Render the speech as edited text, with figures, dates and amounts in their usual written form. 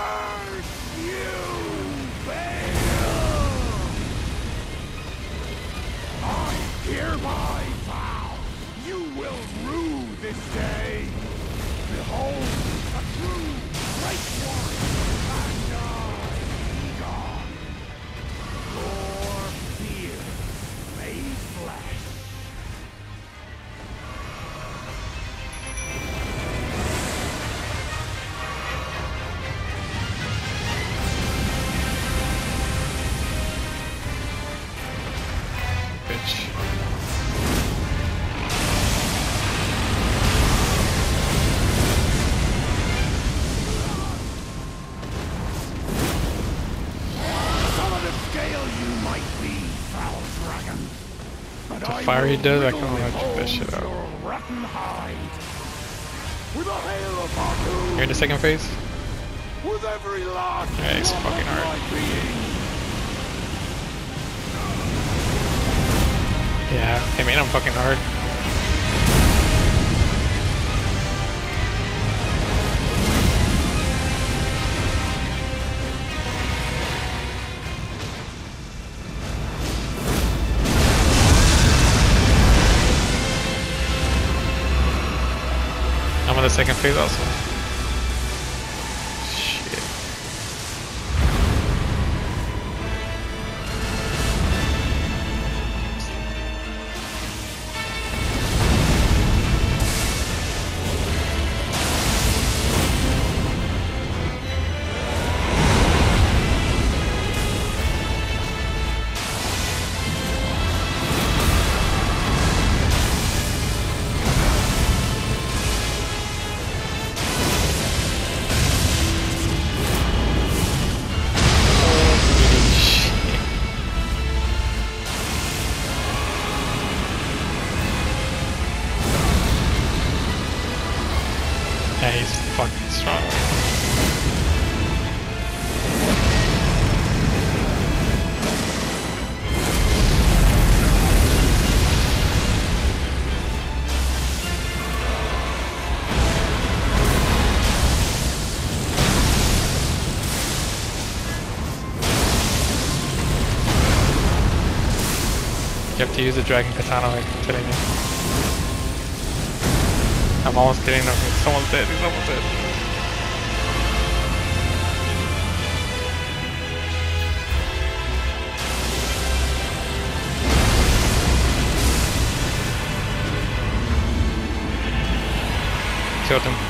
You fail! I hereby vow you will rue this day. Behold, a true great one, and I be gone. Your fear made flesh. Bitch. The fire he does, I can only check that shit out. You're in the second phase? Yeah, he's fucking hard. Yeah, they made him fucking hard. I'm on the second phase also. Shit. Yeah, he's fucking strong. You have to use the dragon katana like today. I'm almost getting him. Someone's dead. He's almost dead. Killed him.